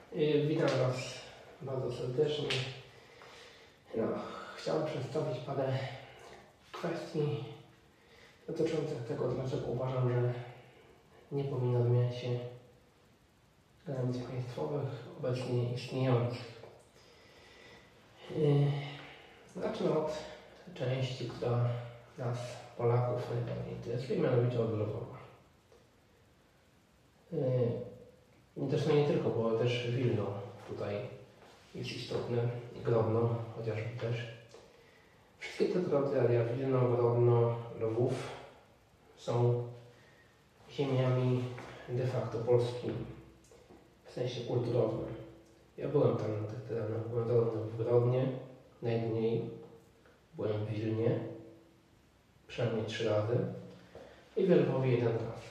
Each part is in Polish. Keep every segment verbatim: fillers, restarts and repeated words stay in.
Y, Witam Was bardzo serdecznie. No, chciałem przedstawić parę kwestii dotyczących tego, dlaczego uważam, że nie powinno zmieniać się granic państwowych obecnie istniejących. Y, Zacznę od części, która nas, Polaków, najbardziej interesuje, mianowicie od Lwowa. Zresztą nie tylko, bo też Wilno tutaj jest istotne i Grodno chociażby też. Wszystkie te terytoria, Wilno, Grodno, Lwów, są ziemiami de facto polskimi, w sensie kulturowym. Ja byłem tam na tych terenach, byłem zarówno w Grodnie, najmniej, byłem w Wilnie, przynajmniej trzy razy i w Lwowie jeden raz.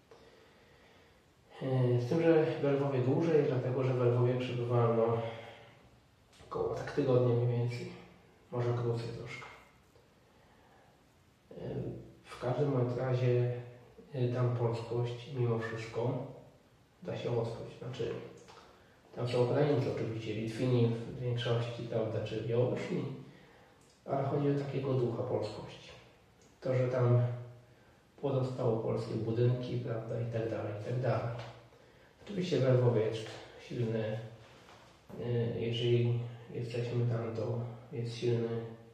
Z tym, że w Lwowie dłużej, dlatego że w Lwowie przebywałem no, około tak tygodnia mniej więcej, może krócej troszkę. W każdym razie tam polskość mimo wszystko da się odkryć. Znaczy, tam są Ukraińcy oczywiście, Litwini w większości, prawda, czy Białorusini, ale chodzi o takiego ducha polskości. To, że tam pozostały polskie budynki, prawda, i tak dalej, i tak dalej. Oczywiście w Lwowie jest silny, jeżeli jesteśmy tam, to jest silny,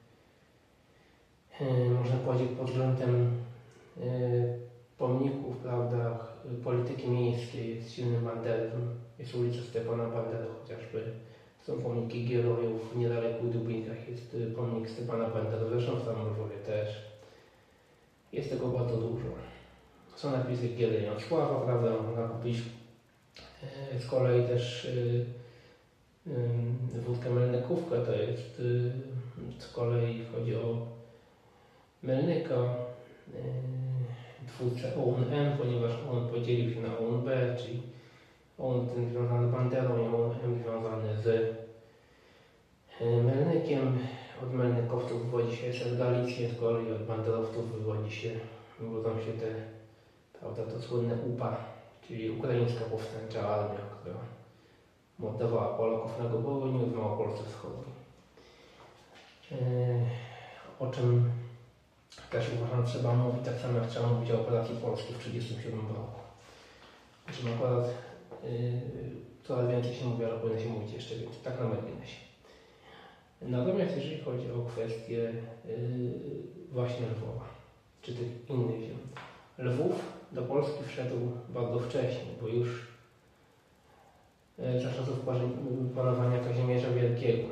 można powiedzieć, pod względem pomników, prawda, polityki miejskiej, jest silny banderyzm, jest ulica Stepana Bandery chociażby, są pomniki Gierojów, niedaleko w Dubinkach jest pomnik Stepana Bandery, zresztą w samym Lwowie też. Jest tego bardzo dużo. Są napisy Giery Jansława, prawda, można kupić z kolei też y, y, wódkę Melnykówkę, to jest y, z kolei chodzi o Melnyka, y, twórcę O U N M, ponieważ on podzielił się na O U N B, czyli O U N ten związany z Banderą i O U N M związany z y, Melnykiem. Od Melnykowców wywodzi się S S Galicję, z kolei od banderowców wywodzi się, wywodzą się te, prawda, to słynne U P A, czyli Ukraińska Powstańcza Armia, która mordowała Polaków na Głogowinie w Małopolsce Wschodniej. Yy, o czym też uważam trzeba mówić, tak samo jak trzeba mówić o operacji polskiej w tysiąc dziewięćset trzydziestym siódmym roku. Zresztą akurat yy, coraz więcej się mówi, ale powinno się mówić jeszcze więcej, tak na marginesie. Natomiast jeżeli chodzi o kwestię yy, właśnie Lwowa, czy tych innych ziem, Lwów do Polski wszedł bardzo wcześnie, bo już yy, za czasów panowania Kazimierza Wielkiego.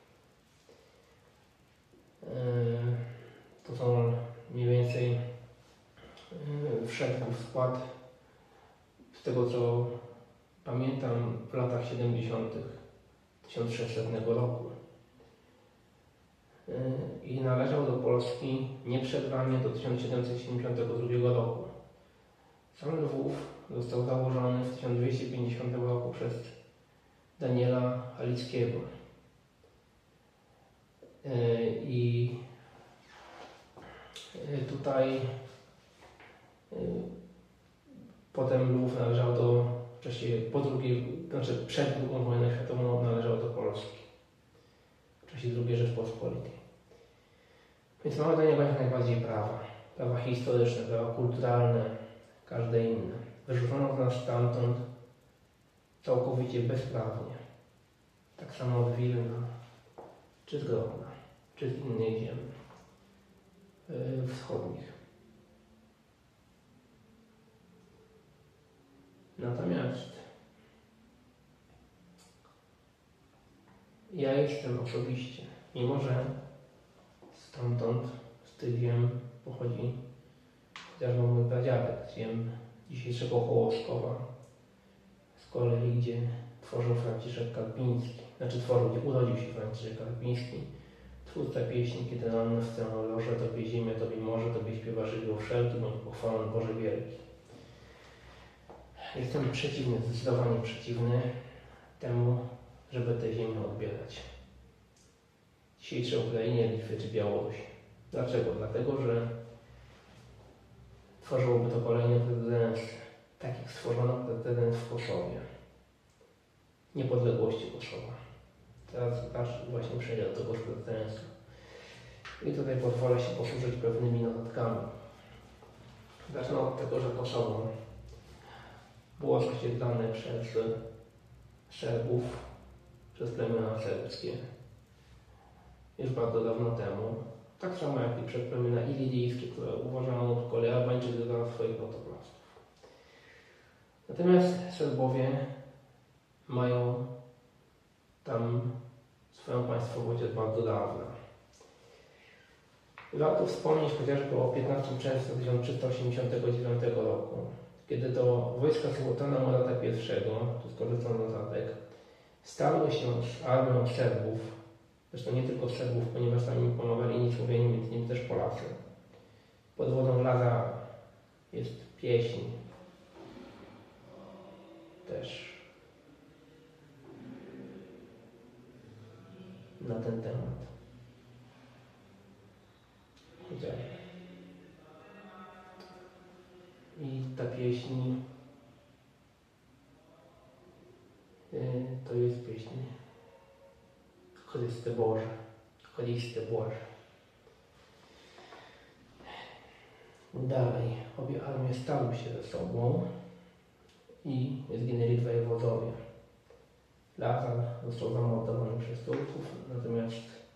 Yy, to są mniej więcej yy, wszedł w skład, z tego co pamiętam, w latach siedemdziesiątych tysiąc sześćsetnego roku. I należał do Polski nieprzerwanie do tysiąc siedemset siedemdziesiątego drugiego roku. Sam Lwów został założony w tysiąc dwieście pięćdziesiątym roku przez Daniela Halickiego. I tutaj potem Lwów należał do, w czasie po drugiej, znaczy przed drugą wojną światową należał do Polski. W czasie drugiej Rzeczpospolitej. Więc mamy do niego jak najbardziej prawa. Prawa historyczne, prawa kulturalne, każde inne. Wyrzucono z nas stamtąd całkowicie bezprawnie. Tak samo od Wilna, czy z Grodna, czy z innych ziem yy, wschodnich. Natomiast ja jestem osobiście, mimo że stamtąd, z tych ziem pochodzi chociażby mój pradziadek, z ziem dzisiejszego Hołoskowa, z kolei gdzie tworzył Franciszek Karpiński, znaczy tworzył, gdzie urodził się Franciszek Karpiński, twórca pieśni, kiedy na mnie w loże, Tobie ziemia, Tobie morze, Tobie śpiewa żywioł wszelki, bądź pochwalony Boże wielki. Jestem przeciwny, zdecydowanie przeciwny temu, żeby te ziemię odbierać dzisiejszej Ukrainie, Litwie czy Białorusi. Dlaczego? Dlatego, że tworzyłoby to kolejny precedens, tak jak stworzono precedens w Kosowie. niepodległości Kosowa. Teraz właśnie przejdę do tego szpecjalistwa. I tutaj pozwolę się posłużyć pewnymi notatkami. Zacznę od tego, że Kosowo było zasiedlane przez Serbów, przez plemiona serbskie już bardzo dawno temu. Tak samo jak i przez plemiona ilidyjskie, które uważano z kolei Albańczycy za swoich protoplastów. Natomiast Serbowie mają tam swoją państwowość od bardzo dawna. Warto wspomnieć chociażby o piętnastego czerwca tysiąc trzysta osiemdziesiątego dziewiątego roku, kiedy to wojska sułtana Murata I, tu skorzycono zatek, starły się z armią Serbów, zresztą nie tylko Serbów, ponieważ tam im pomagali inni Słowianie, między innymi też Polacy. Pod wodą Lazara jest pieśń też na ten temat. I ta pieśń yy, to jest pieśń Chryste Boże, Chryste Boże. Dalej, obie armie stały się ze sobą i zginęli dwaj wodzowie. Lazar został zamordowany przez Turków, natomiast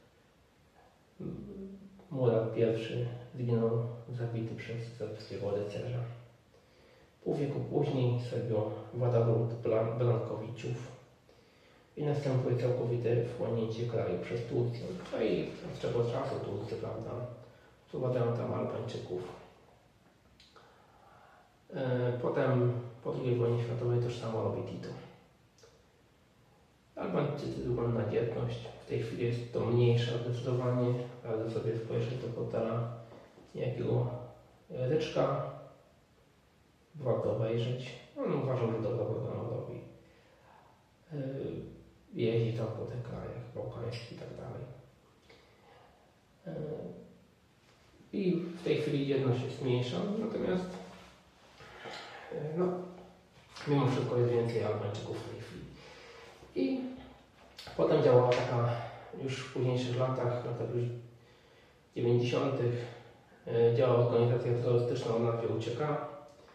Murat I zginął zabity przez serbskiego rycerza. Pół wieku później Serbią władał ród Brankowiczów i następuje całkowite wchłonięcie kraju przez Turcję. No i od tego czasu Turcy, prawda, wprowadzają tam Albańczyków. Potem po drugiej wojnie światowej toż samo robi Tito. Albańczycy dbają na dzietność. W tej chwili jest to mniejsza zdecydowanie. Radzę sobie spojrzeć do portala niejakiego Ryczka. Warto obejrzeć. On uważam, że dobrze program robi. Jeździ tam po tych krajach bałkańskich i tak dalej. I w tej chwili jedność jest mniejsza, natomiast no, mimo wszystko jest więcej Albańczyków w tej chwili. I potem działała taka już w późniejszych latach, latach już dziewięćdziesiątych działała organizacja terrorystyczna o nazwie U C K.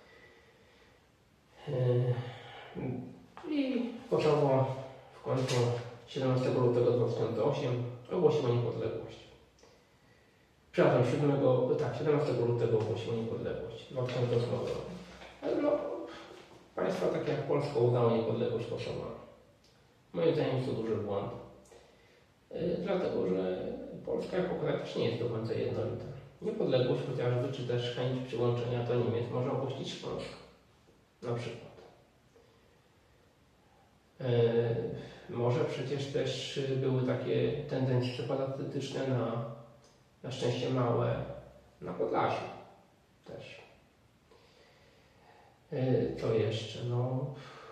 I Kosowo w końcu siedemnastego lutego dwa tysiące ósmego ogłosiło niepodległość. Przepraszam, siódmego, tak, siedemnastego lutego ogłosiło niepodległość dwa tysiące ósmego roku. Ale no, państwa takie jak Polska udało niepodległość Kosowa. Moim zdaniem jest to duży błąd. Yy, dlatego, że Polska jako kraj też nie jest do końca jednolita. Niepodległość chociażby, czy też chęć przyłączenia do Niemiec może ogłosić Polska. Na przykład. Yy, może przecież też były takie tendencje separatystyczne na, na szczęście małe na Podlasiu też. Yy, co jeszcze? No,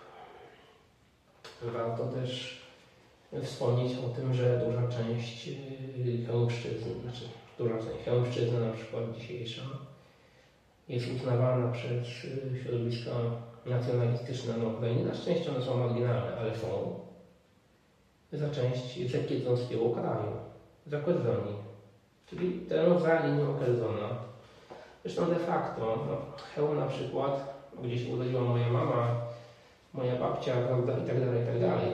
warto też wspomnieć o tym, że duża część Chełmszczyzny, znaczy duża część Chełmszczyzny na przykład dzisiejsza jest uznawana przez środowiska nacjonalistyczne na Ukrainie. Na szczęście one są marginalne, ale są za część zakiedzonskiego kraju, za Querzonii, czyli terenu za linią Querzona. Zresztą de facto, no, Chełm na przykład, gdzie się urodziła moja mama, moja babcia, prawda, i tak dalej, i tak dalej,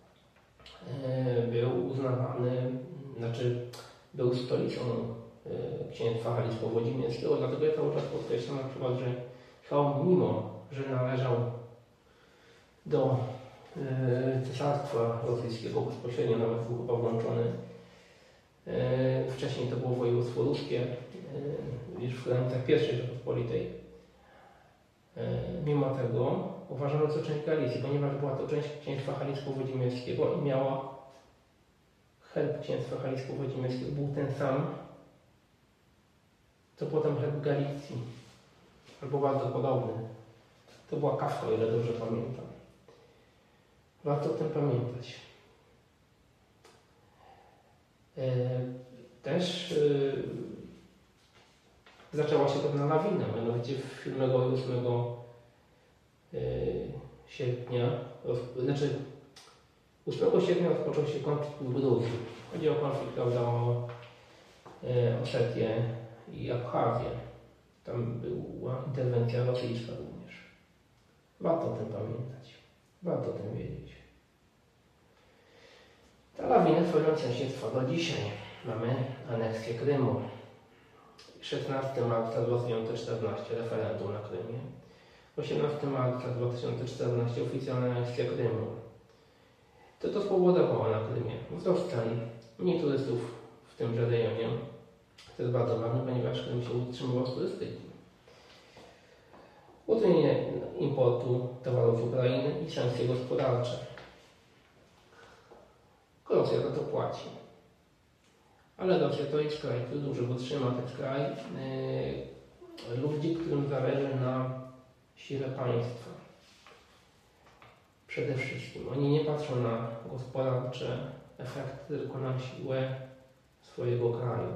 był uznawany, znaczy był stolicą księstwa halicko-włodzimierskiego, dlatego ja cały czas podkreślam na przykład, że Chełm, mimo że należał do cesarstwa rosyjskiego bezpośrednio, nawet był chyba włączony, wcześniej to było województwo ruskie, już w granicach pierwszej Rzeczypospolitej, mimo tego uważano za część Galicji, ponieważ była to część księstwa halicko-włodzimierskiego i miała herb księstwa halicko-włodzimierskiego był ten sam, co potem herb Galicji, albo bardzo podobny. To była Kafka, o ile dobrze pamiętam. Warto o tym pamiętać. Też zaczęła się pewna lawina, mianowicie siódmego i ósmego sierpnia, znaczy ósmego sierpnia rozpoczął się konflikt w Gruzji. Chodzi o konflikt, prawda, o e, Osetię i Abchazję. Tam była interwencja rosyjska również. Warto o tym pamiętać. Warto o tym wiedzieć. Ta lawina w pewnym sensie trwa do dzisiaj. Mamy aneksję Krymu. szesnastego marca dwa tysiące czternastego referendum na Krymie. osiemnastego marca dwa tysiące czternastego oficjalna aneksja Krymu. To to spowodowało na Krymie wzrost cen, mniej turystów w tymże rejonie. To jest bardzo ważne, ponieważ Krym się utrzymywał z turystyki. Utrudnienie importu towarów z Ukrainy i sankcje gospodarcze. Rosja za to płaci. Ale Rosja to jest kraj, który dużo wytrzyma. To jest kraj yy, ludzi, którym zależy na sile państwa. Przede wszystkim. Oni nie patrzą na gospodarcze efekty, tylko na siłę swojego kraju.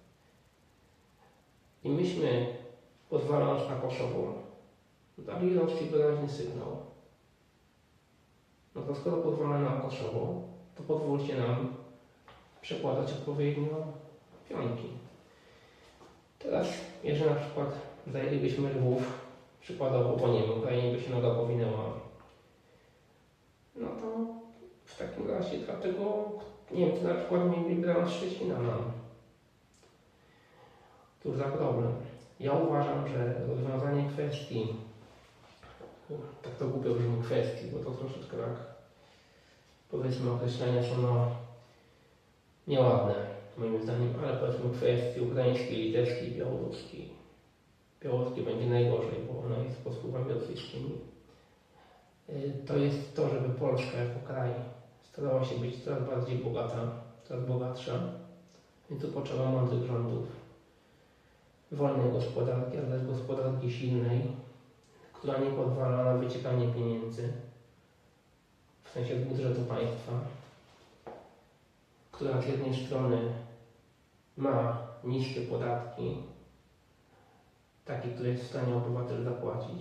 I myśmy, pozwalając na Kosowo, dali Rosji wyraźny sygnał. No to skoro pozwalamy na Kosowo, to pozwólcie nam przekładać odpowiednio pionki. Teraz, jeżeli na przykład zajęlibyśmy Lwów, przykładowo, bo nie wiem, Ukrainie by się noga powinęła, no to w takim razie dlatego Niemcy na przykład mieli brać Szczecina nam. Cóż za problem. Ja uważam, że rozwiązanie kwestii, tak to głupio brzmi kwestii, bo to troszeczkę tak, powiedzmy, określenia są no nieładne, moim zdaniem, ale powiedzmy kwestii ukraińskiej, litewskiej, białoruskiej. Białoruskie będzie najgorzej, bo ona jest pod wpływami rosyjskimi. To jest to, żeby Polska jako kraj starała się być coraz bardziej bogata, coraz bogatsza. Więc tu potrzeba mądrych rządów, wolnej gospodarki, ale też gospodarki silnej, która nie pozwala na wyciekanie pieniędzy, w sensie z budżetu państwa, która z jednej strony ma niskie podatki, takie, które jest w stanie obywatel zapłacić,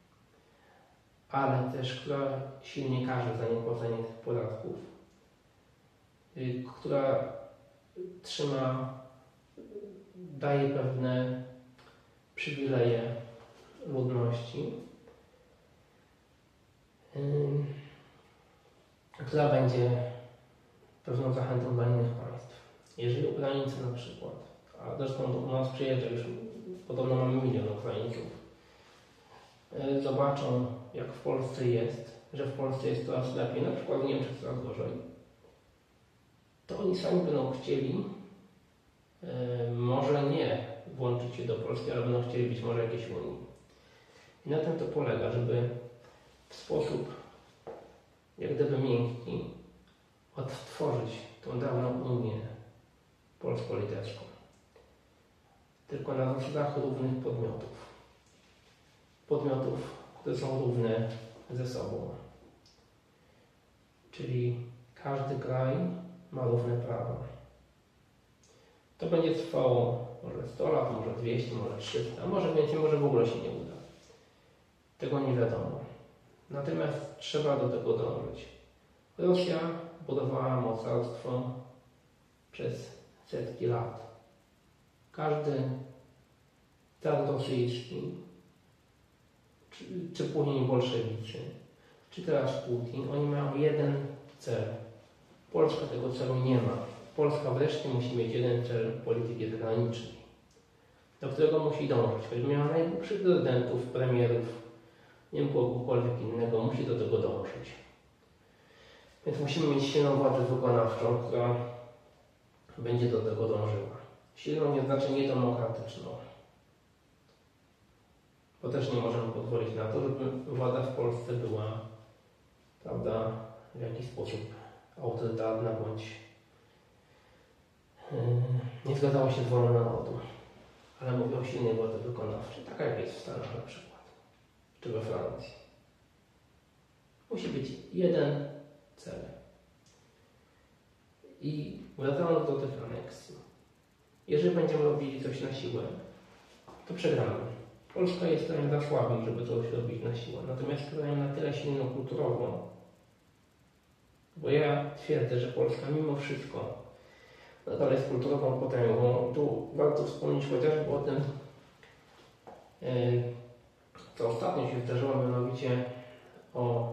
ale też która silnie karze za niepłacenie tych podatków, yy, która trzyma, daje pewne przywileje ludności, yy, która będzie pewną zachętą dla innych państw. Jeżeli Ukraińcy na przykład, a zresztą do nas przyjeżdża już, podobno mamy milion Ukraińców, zobaczą, jak w Polsce jest, że w Polsce jest coraz lepiej, na przykład w Niemczech coraz gorzej, to oni sami będą chcieli, e, może nie włączyć się do Polski, ale będą chcieli być może jakiejś Unii. I na tym to polega, żeby w sposób jak gdyby miękki odtworzyć tą dawną Unię polsko-litewską. Tylko na zasadach równych podmiotów. Podmiotów, które są równe ze sobą. Czyli każdy kraj ma równe prawa. To będzie trwało może sto lat, może dwieście, może trzysta, a może więcej, może w ogóle się nie uda. Tego nie wiadomo. Natomiast trzeba do tego dążyć. Rosja budowała mocarstwo przez setki lat. Każdy car rosyjski, czy, czy później bolszewicy, czy teraz Putin, oni mają jeden cel. Polska tego celu nie ma. Polska wreszcie musi mieć jeden cel polityki zagranicznej, do którego musi dążyć. Choć miała najgłupszych prezydentów, premierów, nie wiem kogokolwiek innego, musi do tego dążyć. Więc musimy mieć silną władzę wykonawczą, która będzie do tego dążyła. Silną nie znaczy niedemokratyczną. Bo też nie możemy pozwolić na to, żeby władza w Polsce była, prawda, w jakiś sposób autorytarna bądź yy, nie zgadzała się z wolą narodu. Ale mówię o silnej władzy wykonawczej, taka jak jest w Stanach na przykład, czy we Francji. Musi być jeden cel. I wracając do tych aneksji. Jeżeli będziemy robili coś na siłę, to przegramy. Polska jest krajem za słabym, żeby coś robić na siłę. Natomiast krajem na tyle silną kulturowo, Bo ja twierdzę, że Polska mimo wszystko nadal jest kulturową potęgą. Tu warto wspomnieć chociażby o tym, co ostatnio się zdarzyło, mianowicie o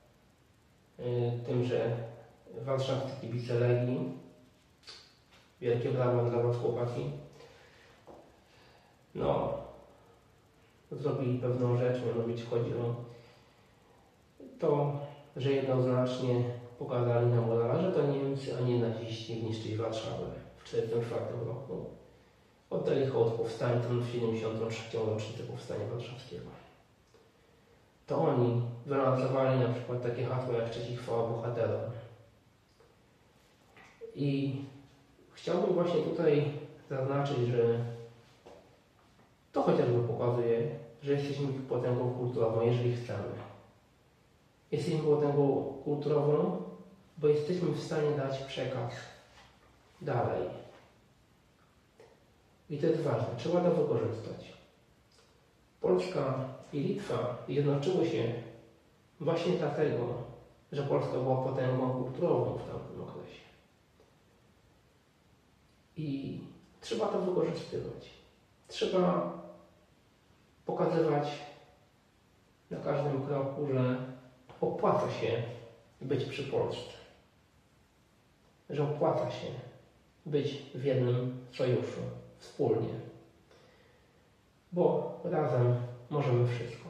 tym, że warszawscy kibice Legii, wielkie brawa dla was chłopaki, no, zrobili pewną rzecz, mianowicie chodzi o to, że jednoznacznie pokazali nam Morawa, że to Niemcy, a nie naziści zniszczyli Warszawę w tysiąc dziewięćset czterdziestym czwartym roku. Oddali hołd powstańcom w siedemdziesiątą trzecią rocznicę Powstania Warszawskiego. To oni wylansowali na przykład takie hasło jak Cześć i chwała bohaterom. I chciałbym właśnie tutaj zaznaczyć, że to chociażby pokazuje, że jesteśmy potęgą kulturową, jeżeli chcemy. Jesteśmy potęgą kulturową, bo jesteśmy w stanie dać przekaz dalej. I to jest ważne, trzeba to wykorzystać. Polska i Litwa zjednoczyły się właśnie dlatego, że Polska była potęgą kulturową w tamtym okresie. I trzeba to wykorzystywać. Trzeba pokazywać na każdym kroku, że opłaca się być przy Polsce. Że opłaca się być w jednym sojuszu, wspólnie. Bo razem możemy wszystko.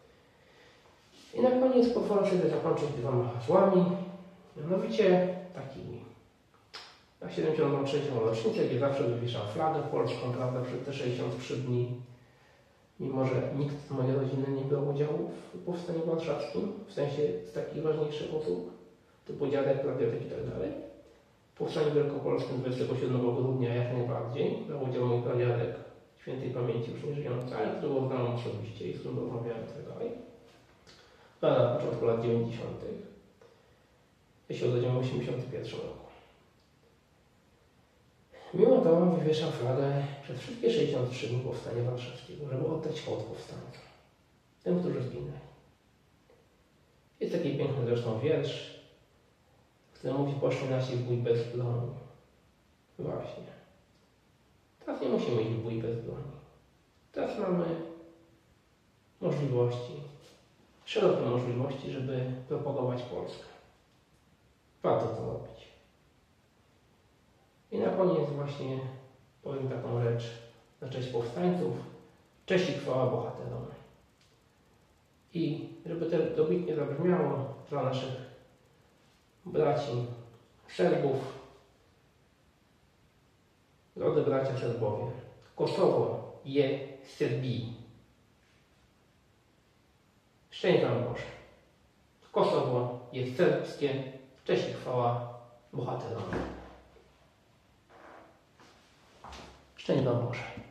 I na koniec pozwolę sobie zakończyć dwoma hasłami, mianowicie takimi. Na siedemdziesiątą trzecią rocznicę, gdzie zawsze wywieszam flagę polską, prawda, przez te sześćdziesiąt trzy dni, mimo że nikt z mojej rodziny nie brał udziału w powstaniu warszawskim, w sensie z takich ważniejszych osób, typu dziadek, pradziadek i tak dalej. W powstaniu wielkopolskim dwudziestego siódmego grudnia jak najbardziej brał udział mój pradziadek, świętej pamięci już nie żyjący, ale którego znałem osobiście i z którym rozmawiałem i tak dalej. Na początku lat dziewięćdziesiątych. Ja się urodziłem w osiemdziesiątym pierwszym roku. Mimo to wywieszam flagę przez wszystkie sześćdziesiąt trzy dni powstania warszawskiego, żeby oddać hołd powstańcom, tym, którzy zginęli. Jest taki piękny zresztą wiersz, który mówi: poszli nasi w bój bez broni. Właśnie. Teraz nie musimy iść w bój bez broni. Teraz mamy możliwości, szerokie możliwości, żeby propagować Polskę. Warto to robić. I na koniec właśnie powiem taką rzecz na cześć powstańców. Cześć i chwała bohaterom. I żeby to dobitnie zabrzmiało dla naszych braci Serbów, drodzy bracia Serbowie, Kosowo je Serbii. Szczęść Wam Boże. Kosowo jest serbskie. Cześć i chwała bohaterom. Szczęść Wam Boże.